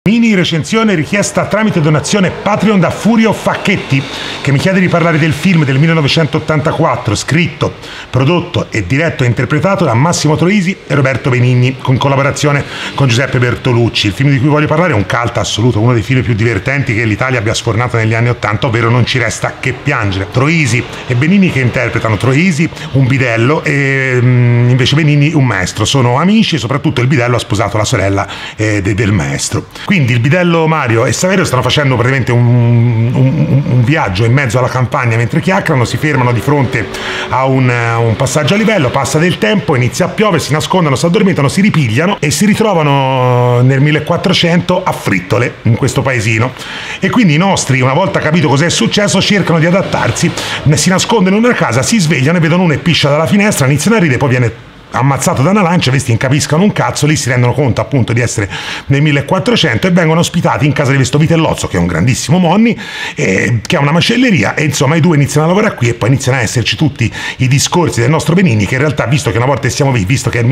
Mini recensione richiesta tramite donazione Patreon da Furio Facchetti, che mi chiede di parlare del film del 1984, scritto, prodotto e diretto e interpretato da Massimo Troisi e Roberto Benigni, con collaborazione con Giuseppe Bertolucci. Il film di cui voglio parlare è un cult assoluto, uno dei film più divertenti che l'Italia abbia sfornato negli anni '80, ovvero Non ci resta che piangere. Troisi e Benigni che interpretano Troisi, un bidello, e invece Benigni un maestro. Sono amici e soprattutto il bidello ha sposato la sorella del maestro. Quindi il bidello Mario e Saverio stanno facendo praticamente un viaggio in mezzo alla campagna mentre chiacchierano, si fermano di fronte a un passaggio a livello, passa del tempo, inizia a piovere, si nascondono, si addormentano, si ripigliano e si ritrovano nel 1400 a Frittole, in questo paesino. E quindi i nostri, una volta capito cos'è successo, cercano di adattarsi, si nascondono in una casa, si svegliano e vedono uno e piscia dalla finestra, iniziano a ridere, poi viene ammazzato da una lancia, questi incapiscono un cazzo, lì si rendono conto appunto di essere nel 1400 e vengono ospitati in casa di questo Vitellozzo, che è un grandissimo Monni, che ha una macelleria, e insomma i due iniziano a lavorare qui e poi iniziano a esserci tutti i discorsi del nostro Benigni, che in realtà, visto che una volta siamo vivi, visto che è il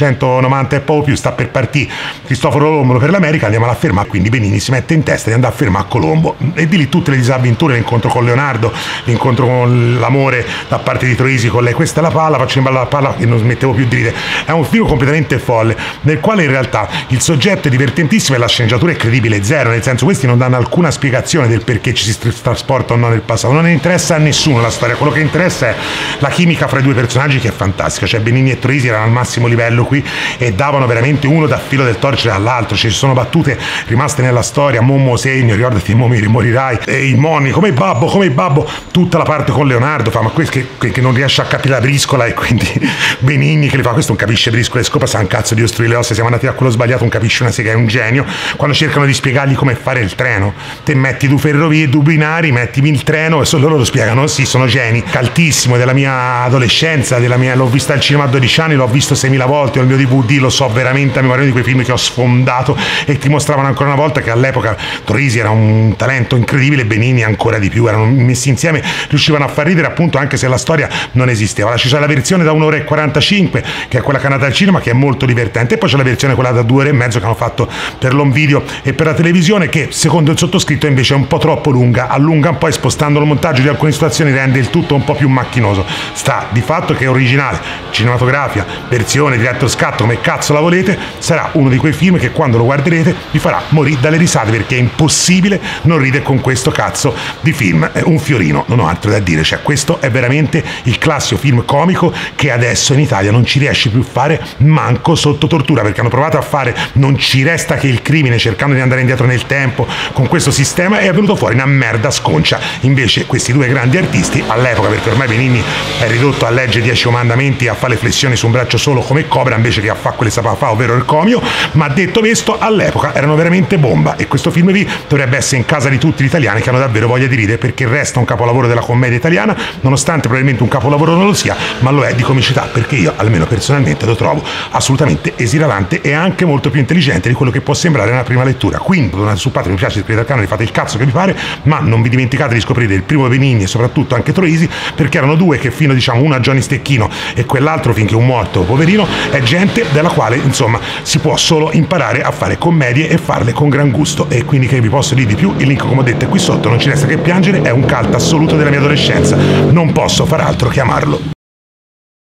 1490 e poco più, sta per partire Cristoforo Colombo per l'America, andiamo a fermare, quindi Benigni si mette in testa di andare a fermare a Colombo, e di lì tutte le disavventure, l'incontro con Leonardo, l'incontro con l'amore da parte di Troisi con lei, questa è la palla, faccio imballare la palla, che non smettevo più di ridere. È un film completamente folle, nel quale in realtà il soggetto è divertentissimo e la sceneggiatura è credibile zero, nel senso, questi non danno alcuna spiegazione del perché ci si trasporta o no nel passato, non ne interessa a nessuno la storia, quello che interessa è la chimica fra i due personaggi, che è fantastica, cioè Benigni e Troisi erano al massimo livello qui e davano veramente uno da filo del torcere all'altro, ci sono battute rimaste nella storia, Mommo segno, ricordati Mo mi morirai, e il Monni come babbo, tutta la parte con Leonardo, fa ma questo che non riesce a capire la briscola, e quindi Benigni che li fa, questo non capisce briscola e scopa, sa un cazzo di ostruire le ossa, siamo andati a quello sbagliato, non capisce una sega, è un genio. Quando cercano di spiegargli come fare il treno, te metti due ferrovie, due binari, mettimi il treno, e solo loro lo spiegano, sì, sono geni. Caltissimo, della mia adolescenza, l'ho vista al cinema a 12 anni, l'ho visto 6.000 volte, ho il mio DVD, lo so veramente a memoria, di quei film che ho sfondato e ti mostravano ancora una volta che all'epoca Troisi era un talento incredibile, Benigni ancora di più, erano messi insieme, riuscivano a far ridere appunto anche se la storia non esisteva. Ci c'è la versione da 1 ora e 45, che è quella che è andata al cinema, che è molto divertente, e poi c'è la versione quella da 2 ore e mezzo che hanno fatto per l'home video e per la televisione, che secondo il sottoscritto invece è un po' troppo lunga, allunga un po' e spostando il montaggio di alcune situazioni rende il tutto un po' più macchinoso. Sta di fatto che è originale, cinematografia, versione, director scatto, come cazzo la volete, sarà uno di quei film che quando lo guarderete vi farà morire dalle risate, perché è impossibile non ridere con questo cazzo di film. È un fiorino, non ho altro da dire, cioè questo è veramente il classico film comico che adesso in Italia non ci riesce più a fare manco sotto tortura, perché hanno provato a fare Non ci resta che il crimine cercando di andare indietro nel tempo con questo sistema e è venuto fuori una merda sconcia. Invece questi due grandi artisti all'epoca, perché ormai Benigni è ridotto a leggere 10 comandamenti, a fare le flessioni su un braccio solo come Cobra invece che a fare quelle sapeva fa, ovvero il comio, ma detto questo all'epoca erano veramente bomba, e questo film qui dovrebbe essere in casa di tutti gli italiani che hanno davvero voglia di ridere, perché resta un capolavoro della commedia italiana, nonostante probabilmente un capolavoro non lo sia, ma lo è di comicità, perché io almeno personalmente lo trovo assolutamente esilarante e anche molto più intelligente di quello che può sembrare nella prima lettura. Quindi donate su Patreon, mi piace, iscrivetevi al canale, fate il cazzo che vi pare, ma non vi dimenticate di scoprire il primo Benigni e soprattutto anche Troisi, perché erano due che fino uno a Johnny Stecchino e quell'altro finché un morto poverino, è gente della quale insomma si può solo imparare a fare commedie e farle con gran gusto. E quindi che vi posso dire di più, il link come ho detto è qui sotto, Non ci resta che piangere, è un cult assoluto della mia adolescenza, non posso far altro che amarlo.